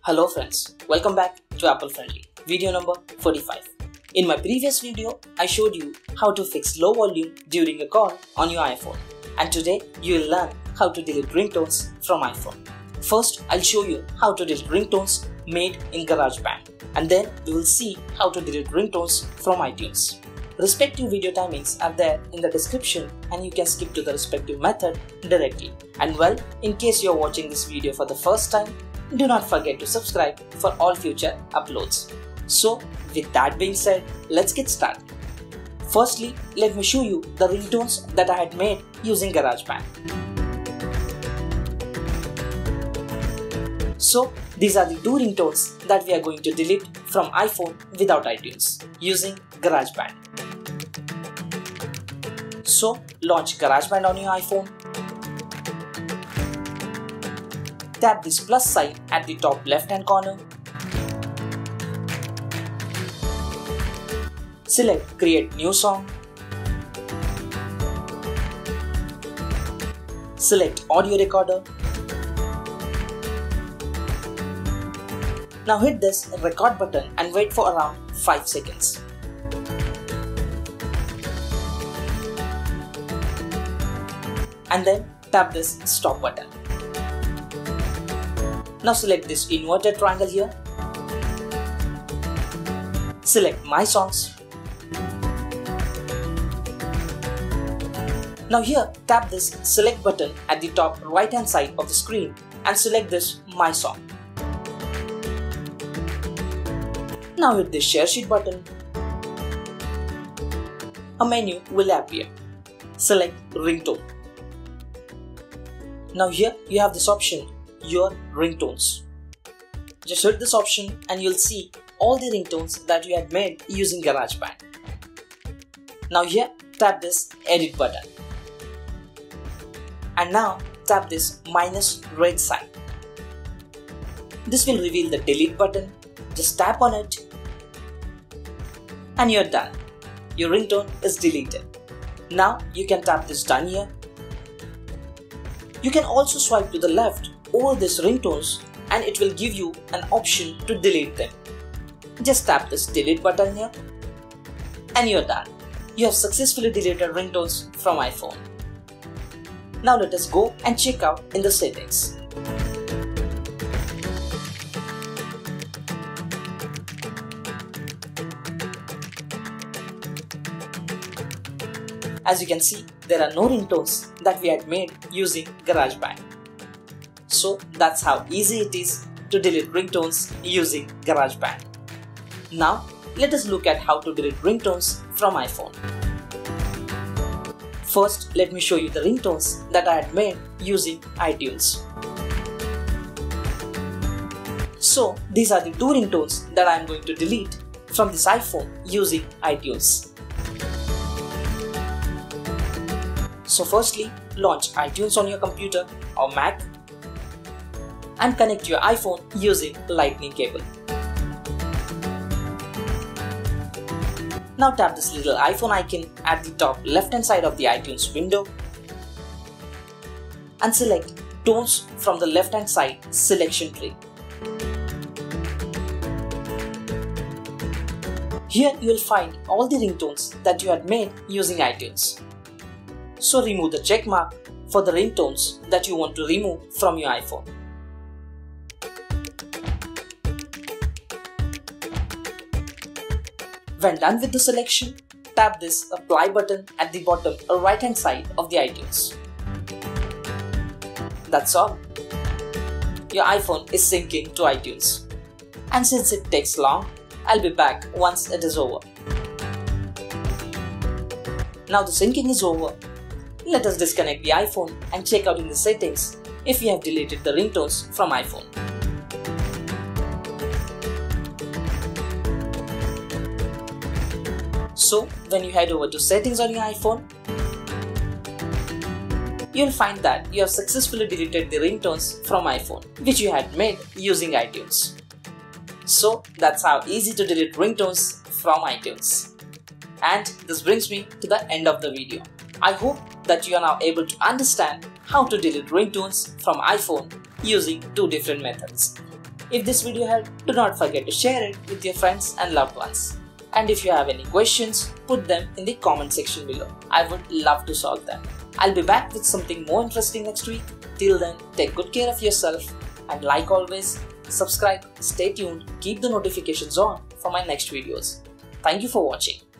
Hello friends, welcome back to Apple Friendly, video number 45. In my previous video, I showed you how to fix low volume during a call on your iPhone. And today, you will learn how to delete ringtones from iPhone. First, I'll show you how to delete ringtones made in GarageBand. And then we will see how to delete ringtones from iTunes. Respective video timings are there in the description and you can skip to the respective method directly. And well, in case you are watching this video for the first time, do not forget to subscribe for all future uploads. So, with that being said, let's get started. Firstly, let me show you the ringtones that I had made using GarageBand. So, these are the two ringtones that we are going to delete from iPhone without iTunes using GarageBand. So, launch GarageBand on your iPhone. Tap this plus sign at the top left hand corner. Select Create New Song. Select Audio Recorder. Now hit this record button and wait for around 5 seconds. And then tap this stop button. Now select this inverted triangle here. Select My Songs. Now here tap this select button at the top right hand side of the screen and select this My Song. Now hit this share sheet button. A menu will appear. Select ringtone. Now here you have this option, your ringtones. Just hit this option and you'll see all the ringtones that you had made using GarageBand. Now here tap this edit button. And now tap this minus red sign. This will reveal the delete button. Just tap on it and you're done. Your ringtone is deleted. Now you can tap this done here. You can also swipe to the left over these ringtones and it will give you an option to delete them. Just tap this delete button here and you're done. You have successfully deleted ringtones from iPhone. Now let us go and check out in the settings. As you can see, there are no ringtones that we had made using GarageBand. So that's how easy it is to delete ringtones using GarageBand. Now let us look at how to delete ringtones from iPhone. First, let me show you the ringtones that I had made using iTunes. So these are the two ringtones that I am going to delete from this iPhone using iTunes. So firstly, launch iTunes on your computer or Mac and connect your iPhone using Lightning cable. Now tap this little iPhone icon at the top left hand side of the iTunes window and select Tones from the left hand side selection tree. Here you will find all the ringtones that you had made using iTunes. So remove the check mark for the ringtones that you want to remove from your iPhone. When done with the selection, tap this apply button at the bottom right hand side of the iTunes. That's all. Your iPhone is syncing to iTunes. And since it takes long, I'll be back once it is over. Now the syncing is over. Let us disconnect the iPhone and check out in the settings if we have deleted the ringtones from iPhone. So when you head over to settings on your iPhone, you'll find that you have successfully deleted the ringtones from iPhone which you had made using iTunes. So that's how easy to delete ringtones from iTunes. And this brings me to the end of the video. I hope that you are now able to understand how to delete ringtones from iPhone using two different methods. If this video helped, do not forget to share it with your friends and loved ones. And if you have any questions, put them in the comment section below. I would love to solve them. I'll be back with something more interesting next week. Till then, take good care of yourself and like always, subscribe, stay tuned, keep the notifications on for my next videos. Thank you for watching.